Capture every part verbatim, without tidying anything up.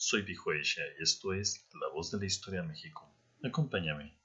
soy Bijuecha y esto es La Voz de la Historia de México. Acompáñame.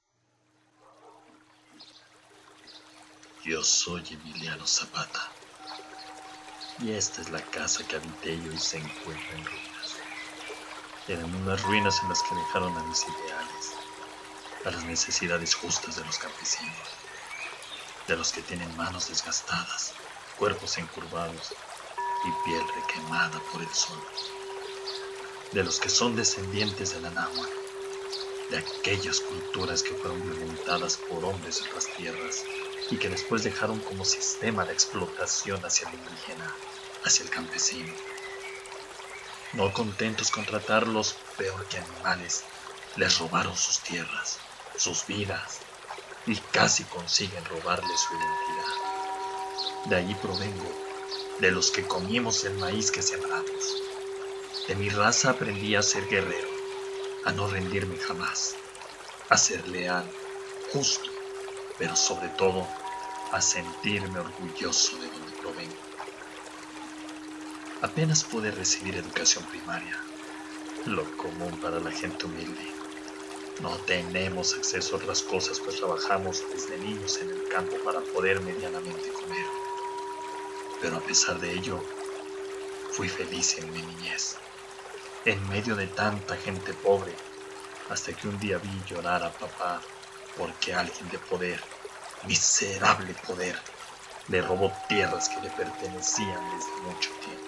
Yo soy Emiliano Zapata y esta es la casa que habité y hoy se encuentra en ruinas. Eran unas ruinas en las que dejaron a mis ideales, a las necesidades justas de los campesinos, de los que tienen manos desgastadas, cuerpos encurvados y piel requemada por el sol, de los que son descendientes de la náhuatl, de aquellas culturas que fueron violentadas por hombres de otras tierras y que después dejaron como sistema de explotación hacia el indígena, hacia el campesino. No contentos con tratarlos peor que animales, les robaron sus tierras, sus vidas, y casi consiguen robarles su identidad. De allí provengo, de los que comimos el maíz que sembramos. De mi raza aprendí a ser guerrero, a no rendirme jamás, a ser leal, justo, pero sobre todo a sentirme orgulloso de donde provengo. Apenas pude recibir educación primaria, lo común para la gente humilde. No tenemos acceso a otras cosas, pues trabajamos desde niños en el campo para poder medianamente comer. Pero a pesar de ello, fui feliz en mi niñez, en medio de tanta gente pobre, hasta que un día vi llorar a papá porque alguien de poder, miserable poder, le robó tierras que le pertenecían desde mucho tiempo.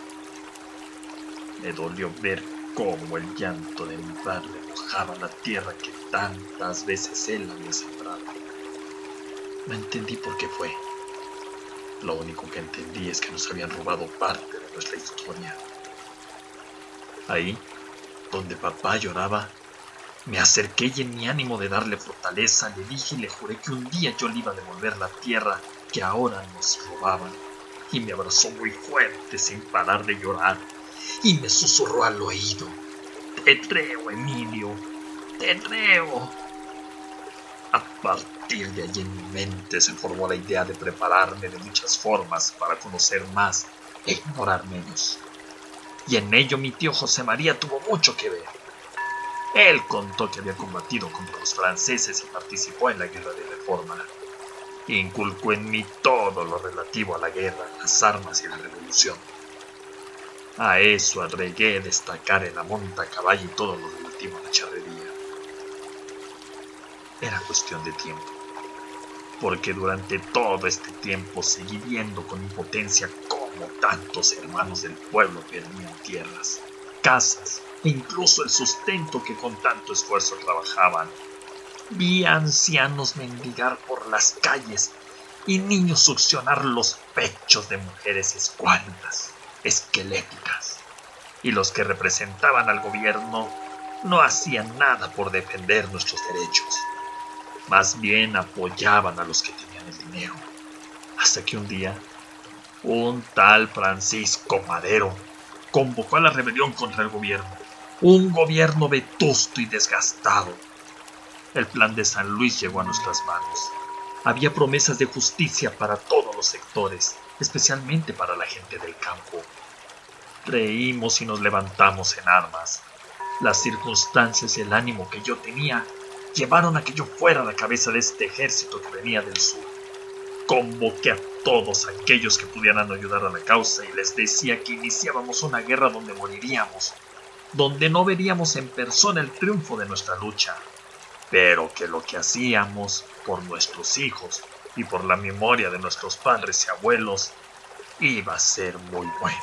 Me dolió ver cómo el llanto de mi padre mojaba la tierra que tantas veces él había sembrado. No entendí por qué fue. Lo único que entendí es que nos habían robado parte de nuestra historia. Ahí, donde papá lloraba, me acerqué y en mi ánimo de darle fortaleza le dije y le juré que un día yo le iba a devolver la tierra que ahora nos robaban. Y me abrazó muy fuerte sin parar de llorar y me susurró al oído: "Te creo, Emilio, te creo". A partir de allí en mi mente se formó la idea de prepararme de muchas formas para conocer más e ignorar menos. Y en ello mi tío José María tuvo mucho que ver. Él contó que había combatido contra los franceses y participó en la Guerra de Reforma. Inculcó en mí todo lo relativo a la guerra, las armas y la revolución. A eso agregué destacar en la monta a caballo y todo lo relativo a la charrería. Era cuestión de tiempo, porque durante todo este tiempo seguí viendo con impotencia cómo tantos hermanos del pueblo perdían tierras, casas e incluso el sustento que con tanto esfuerzo trabajaban. Vi a ancianos mendigar por las calles y niños succionar los pechos de mujeres escuálidas, esqueléticas, y los que representaban al gobierno no hacían nada por defender nuestros derechos. Más bien apoyaban a los que tenían el dinero, hasta que un día un tal Francisco Madero convocó a la rebelión contra el gobierno, un gobierno vetusto y desgastado. El plan de San Luis llegó a nuestras manos. Había promesas de justicia para todos los sectores, especialmente para la gente del campo. Reímos y nos levantamos en armas. Las circunstancias y el ánimo que yo tenía llevaron a que yo fuera la cabeza de este ejército que venía del sur. Convoqué a todos aquellos que pudieran ayudar a la causa y les decía que iniciábamos una guerra donde moriríamos, donde no veríamos en persona el triunfo de nuestra lucha, pero que lo que hacíamos por nuestros hijos y por la memoria de nuestros padres y abuelos iba a ser muy bueno.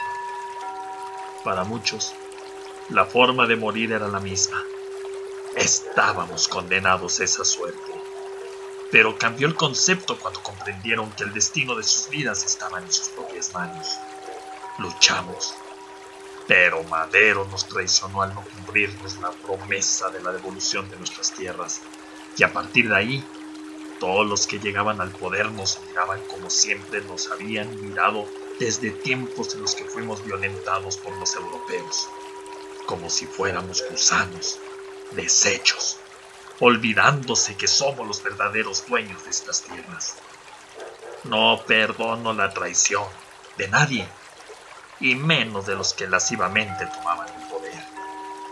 Para muchos, la forma de morir era la misma. Estábamos condenados a esa suerte, pero cambió el concepto cuando comprendieron que el destino de sus vidas estaba en sus propias manos. Luchamos, pero Madero nos traicionó al no cumplirnos la promesa de la devolución de nuestras tierras, y a partir de ahí, todos los que llegaban al poder nos miraban como siempre nos habían mirado desde tiempos en los que fuimos violentados por los europeos, como si fuéramos gusanos, desechos, olvidándose que somos los verdaderos dueños de estas tierras. No perdono la traición de nadie, y menos de los que lascivamente tomaban el poder.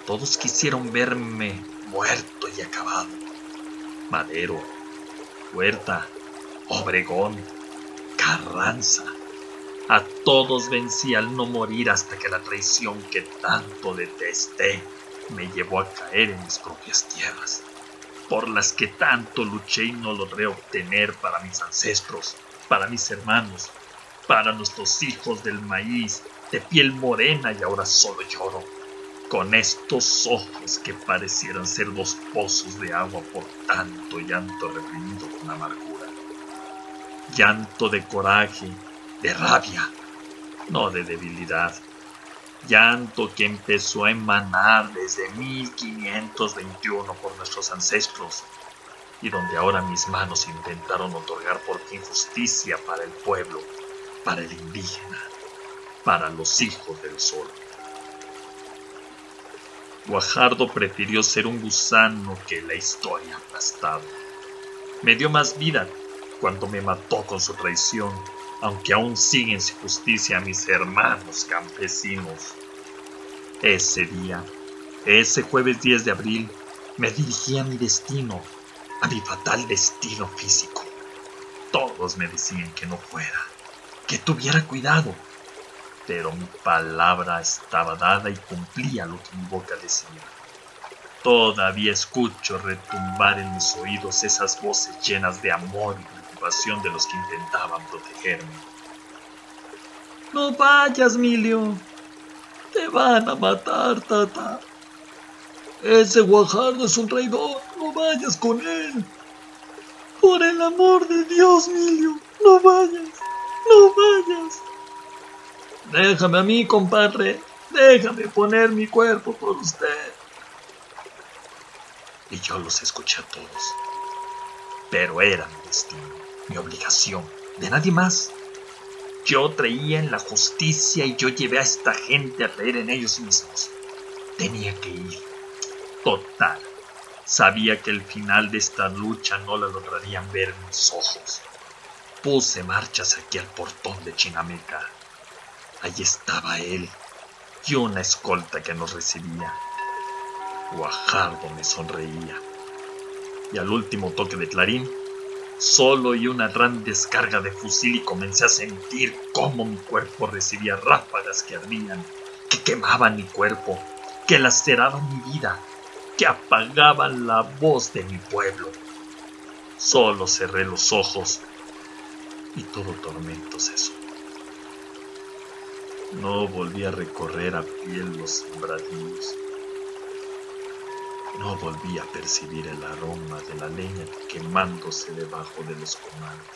todos quisieron verme muerto y acabado. Madero, Huerta, Obregón, Carranza. A todos vencí al no morir hasta que la traición que tanto detesté me llevó a caer en mis propias tierras, por las que tanto luché y no logré obtener para mis ancestros, para mis hermanos, para nuestros hijos del maíz, de piel morena, y ahora solo lloro, con estos ojos que parecieran ser dos pozos de agua por tanto llanto reprimido con amargura. Llanto de coraje, de rabia, no de debilidad. Llanto que empezó a emanar desde mil quinientos veintiuno por nuestros ancestros, y donde ahora mis manos intentaron otorgar por fin justicia para el pueblo, para el indígena, para los hijos del sol. Guajardo prefirió ser un gusano que la historia aplastado. Me dio más vida cuando me mató con su traición, aunque aún siguen sin justicia a mis hermanos campesinos. Ese día, ese jueves diez de abril, me dirigí a mi destino, a mi fatal destino físico. Todos me decían que no fuera, que tuviera cuidado, pero mi palabra estaba dada y cumplía lo que mi boca decía. Todavía escucho retumbar en mis oídos esas voces llenas de amor y preocupación de los que intentaban protegerme. No vayas, Milio. Te van a matar, tata. Ese Guajardo es un traidor. No vayas con él. Por el amor de Dios, Milio. No vayas. No vayas. Déjame a mí, compadre. Déjame poner mi cuerpo por usted. Y yo los escuché a todos. Pero era mi destino, mi obligación, de nadie más. Yo creía en la justicia y yo llevé a esta gente a creer en ellos mismos. Tenía que ir. Total. Sabía que el final de esta lucha no la lograrían ver mis ojos. Puse marchas aquí al portón de Chinameca. Allí estaba él y una escolta que nos recibía. Guajardo me sonreía. Y al último toque de clarín, solo oí una gran descarga de fusil y comencé a sentir cómo mi cuerpo recibía ráfagas que ardían, que quemaban mi cuerpo, que laceraban mi vida, que apagaban la voz de mi pueblo. Solo cerré los ojos y todo tormento cesó. No volví a recorrer a pie los sembradíos. No volví a percibir el aroma de la leña quemándose debajo de los comados.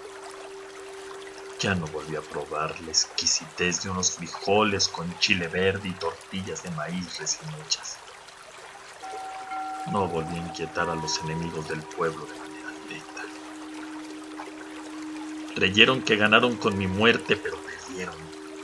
Ya no volví a probar la exquisitez de unos frijoles con chile verde y tortillas de maíz recién hechas. No volví a inquietar a los enemigos del pueblo de manera directa. Creyeron que ganaron con mi muerte, pero perdieron.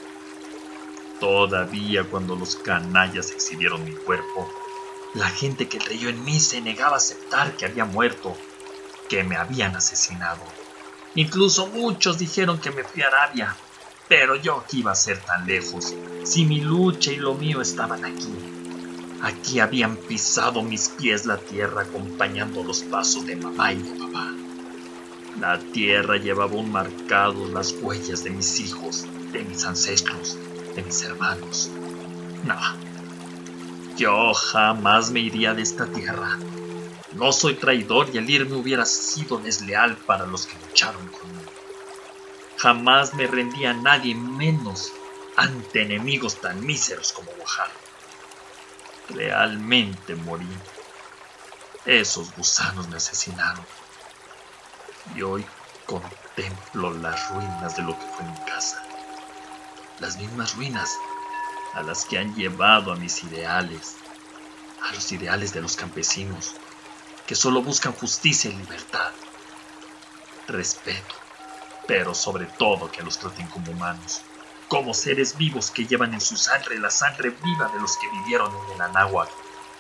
Todavía cuando los canallas exhibieron mi cuerpo, la gente que creyó en mí se negaba a aceptar que había muerto, que me habían asesinado. Incluso muchos dijeron que me fui a Arabia, pero yo que iba a ser tan lejos, si mi lucha y lo mío estaban aquí. Aquí habían pisado mis pies la tierra acompañando los pasos de mamá y de papá. La tierra llevaba aún marcados las huellas de mis hijos, de mis ancestros, de mis hermanos. No. Yo jamás me iría de esta tierra. No soy traidor y el irme hubiera sido desleal para los que lucharon conmigo. Jamás me rendí a nadie, menos ante enemigos tan míseros como Guajardo. Realmente morí. Esos gusanos me asesinaron. Y hoy contemplo las ruinas de lo que fue mi casa. Las mismas ruinas a las que han llevado a mis ideales, a los ideales de los campesinos, que solo buscan justicia y libertad, respeto, pero sobre todo que los traten como humanos, como seres vivos que llevan en su sangre la sangre viva de los que vivieron en el Anáhuac,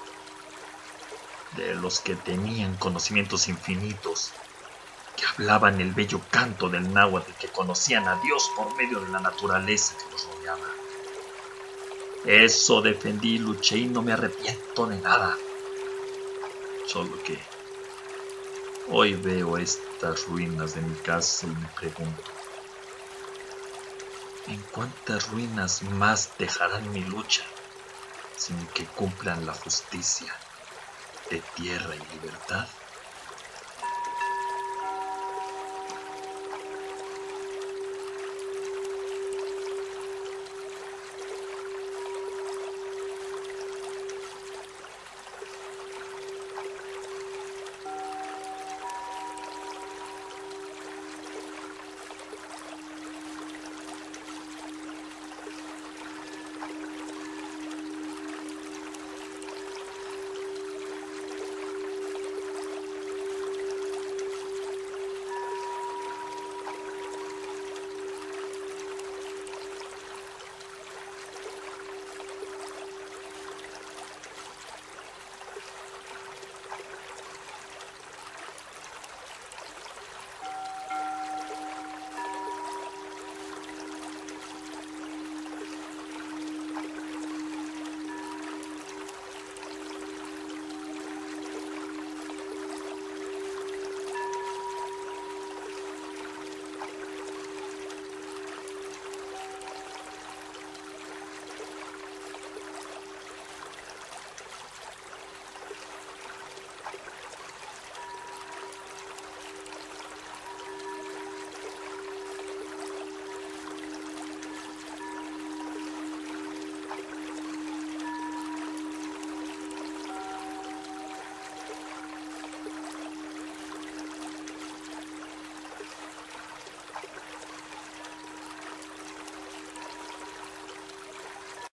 de los que tenían conocimientos infinitos, que hablaban el bello canto del náhuatl y que conocían a Dios por medio de la naturaleza que los rodeaba. Eso defendí, luché y no me arrepiento de nada. Solo que hoy veo estas ruinas de mi casa y me pregunto, ¿en cuántas ruinas más dejarán mi lucha sin que cumplan la justicia de tierra y libertad?